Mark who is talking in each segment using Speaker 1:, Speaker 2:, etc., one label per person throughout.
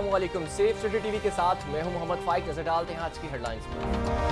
Speaker 1: अस्सलामुअलैकुम। Safe city TV के साथ मैं हूं मोहम्मद फाइक। नजर डालते हैं आज की हेडलाइंस पर।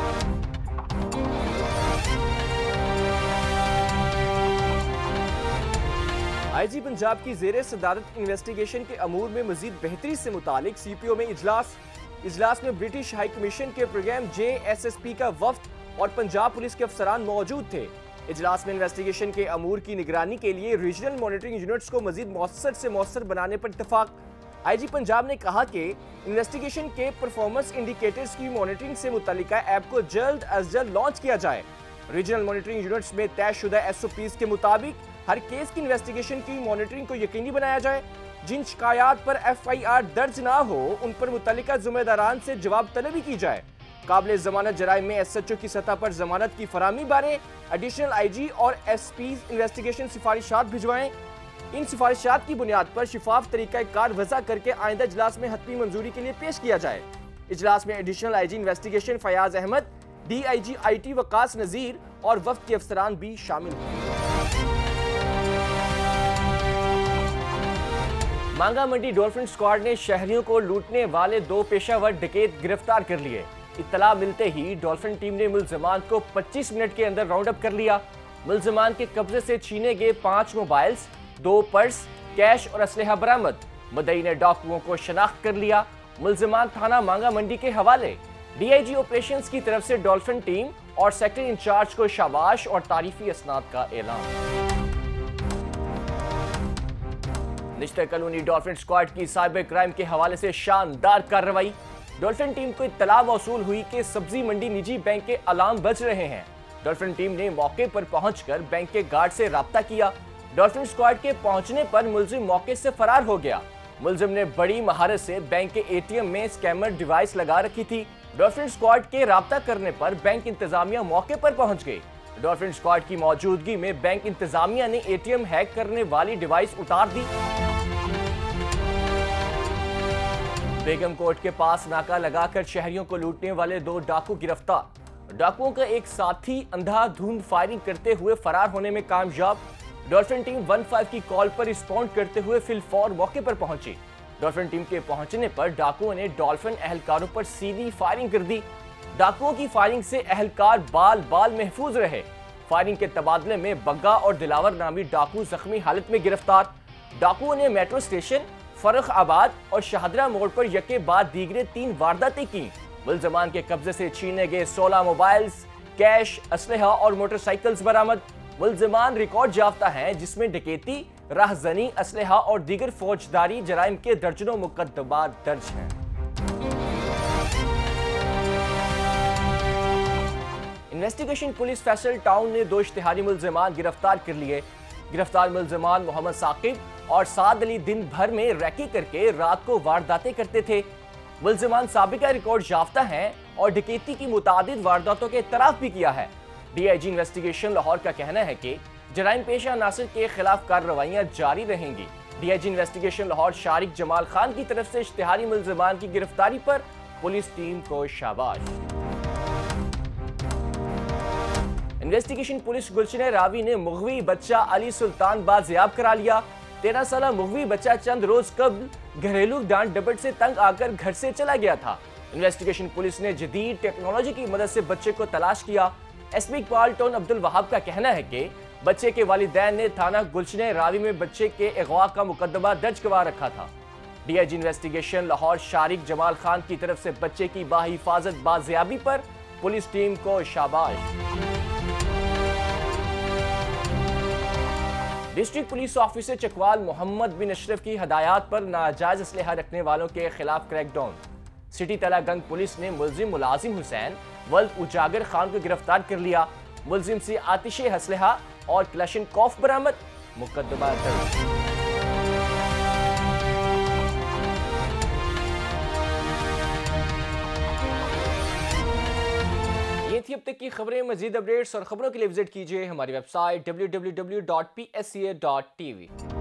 Speaker 1: आईजी पंजाब की जेर सदारत इन्वेस्टिगेशन के अमूर में मजीद बेहतरी से मुतालिक सीपीओ में इजलास में ब्रिटिश हाई कमीशन के प्रोग्राम JSSP का वफ्द और पंजाब पुलिस के अफसरान मौजूद थे। इजलास में इन्वेस्टिगेशन के अमूर की निगरानी के लिए रीजनल मॉनिटरिंग यूनिट्स को मजीद मौसर से मौसर बनाने पर इत्तफाक। आईजी पंजाब ने कहा कि इन्वेस्टिगेशन के परफॉर्मेंस इंडिकेटर्स की मॉनिटरिंग से मुतल्लिका ऐप को जल्द अज जल्द लॉन्च किया जाए। रीजनल मॉनिटरिंग यूनिट्स में तयशुदा SOPs के मुताबिक हर केस की इन्वेस्टिगेशन की मॉनिटरिंग को यकीनी बनाया जाए। जिन शिकायत पर FIR दर्ज ना हो उन पर मुतल्लिका जिम्मेदारान से जवाब तलबी की जाए। काबिल जमानत जराइम में SHO की सतह पर जमानत की फराहमी बारे एडिशनल IG और SPs इन्वेस्टिगेशन सिफारिशात भिजवाएं। इन सिफारिशात की बुनियाद पर शिफाफ तरीका कार वज़ा करके आइंदा इजलास में हतमी मंजूरी के लिए पेश किया जाए। इजलास में additional IG investigation Fayyaz Ahmad, DIG IT Waqas Nazir और वफ्द के अफसरान भी शामिल हैं। मांगा मंडी डॉल्फिन स्क्वाड ने शहरियों को लूटने वाले 2 पेशावर डकैत गिरफ्तार कर लिए। इत्तला मिलते ही डॉल्फिन टीम ने मुल्ज़िमान को 25 मिनट के अंदर राउंड अप कर लिया। मुल्ज़िमान के कब्जे से छीने गए 5 मोबाइल्स, 2 पर्स, कैश और असलहा बरामद। मुद्दई ने डाकुओं को शनाख्त कर लिया। मुल्ज़िमान थाना मांगा मंडी के हवाले। DIG ऑपरेशंस की तरफ से डॉल्फिन टीम और सेक्टर इंचार्ज को शाबाश और तारीफी असनाद का ऐलान। निश्चित कॉलोनी डॉल्फिन स्क्वाड की साइबर क्राइम के हवाले से शानदार कार्रवाई। डॉल्फिन टीम को इत्तला मौसूल हुई कि सब्जी मंडी निजी बैंक के अलार्म बज रहे हैं। डॉल्फिन टीम ने मौके पर पहुंचकर बैंक के गार्ड से राब्ता किया। डॉल्फिन स्क्वाड के पहुंचने पर मुलजिम मौके से फरार हो गया। मुलजिम ने बड़ी महारत से बैंक के ATM में स्कैमर डिवाइस लगा रखी थी। डॉल्फिन स्क्वाड के राब्ता करने पर बैंक इंतजामिया मौके पर पहुंच गई। डॉल्फिन स्क्वाड की मौजूदगी में बैंक इंतजामिया ने ATM हैक करने वाली डिवाइस उतार दी। बेगम कोट के पास नाका लगाकर शहरियों को लूटने वाले 2 डाकू गिरफ्तार। डाकुओं का एक साथी अंधाधुंध फायरिंग करते हुए फरार होने में कामयाब। डॉल्फिन टीम 15 की कॉल पर रिस्पॉन्ड करते हुए फिलफौर मौके पर पहुंची। डॉल्फिन टीम के पहुंचने पर डाकुओं ने डॉल्फिन अहलकारों पर सीधी फायरिंग कर दी। डाकुओं की फायरिंग से अहलकार बाल बाल महफूज रहे। फायरिंग के तबादले में बग्गा और दिलावर नामी डाकू जख्मी हालत में गिरफ्तार। डाकुओं ने मेट्रो स्टेशन, फर्रुखाबाद और शाहदरा मोड़ पर यके बाद दीगरे 3 वारदातें की। मुल्ज़िमान के कब्जे से छीने गए 16 मोबाइल्स, कैश, असलहा और मोटरसाइकिल्स बरामद। मुल्ज़िमान रिकॉर्ड याफ्ता हैं जिसमें डकैती, राहजनी, असलहा और दीगर फौजदारी जराइम के दर्जनों मुकद्दमात दर्ज हैं। इन्वेस्टिगेशन पुलिस फैसल टाउन ने 2 इश्तिहारी मुल्ज़िमान गिरफ्तार कर लिए। गिरफ्तार मुल्ज़िमान मोहम्मद साकिब और साद अली दिन भर में रैकी करके रात को वारदातें करते थे। मुल्ज़िमान साबिका रिकॉर्ड याफ्ता हैं और डकैती की मुतादिद वारदातों के इतराफ भी किया है। DIG इन्वेस्टिगेशन लाहौर का कहना है कि जराइम पेशा नासिर के खिलाफ कार्रवाइयां जारी रहेंगी। DIG इन्वेस्टिगेशन लाहौर शारिक जमाल खान की तरफ से इश्तिहारी मुल्ज़िमान की गिरफ्तारी पर पुलिस टीम को शाबाश। इन्वेस्टिगेशन पुलिस गुलशन रावी ने मुगवी बच्चा अली सुल्तान बाजियाब करा लिया। 13 साला मुगवी बच्चा चंद रोज कबल घरेलू डांट डपट से तंग आकर घर से चला गया था। इन्वेस्टिगेशन पुलिस ने जदीद टेक्नोलॉजी की मदद से बच्चे को तलाश किया। SP इकबाल टोन अब्दुल वहाब का कहना है कि बच्चे के वालिदैन ने थाना गुलशन रावी में बच्चे के अगवा का मुकदमा दर्ज करवा रखा था। DIG इन्वेस्टिगेशन लाहौर शारिक जमाल खान की तरफ से बच्चे की बाहिफाजत बाजियाबी पर पुलिस टीम को शाबाश। District police officer Chakwal Muhammad bin Ashraf की हदायत पर नाजायज असलहा रखने वालों के खिलाफ क्रैकडाउन। सिटी तला गंग पुलिस ने मुलाजिम हुसैन वल्द उजागर खान को गिरफ्तार कर लिया। मुलजिम से आतिश असलहा और क्लशिनकॉफ बरामद, मुकदमा दर्ज। ये थी अब तक की खबरें। मजीद अपडेट्स और खबरों के लिए विजिट कीजिए हमारी वेबसाइट www.psca.tv।